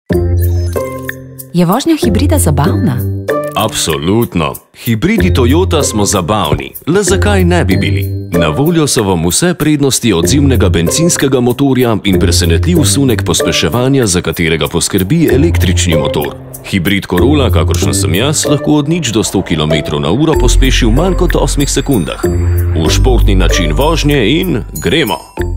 Je vožnja hibrida zabavna? Absolutno. Hibridi Toyota smo zabavni, le zakaj ne bi bili? Na voljo so vam vse prednosti odzivnega bencinskega motorja in presenetljiv sunek pospeševanja, za katerega poskrbi električni motor. Hibrid Corolla, kakršen sem jaz, lahko od 0 do 100 km/h pospeši v manj kot 8 sekundah. V športni način vožnje in gremo!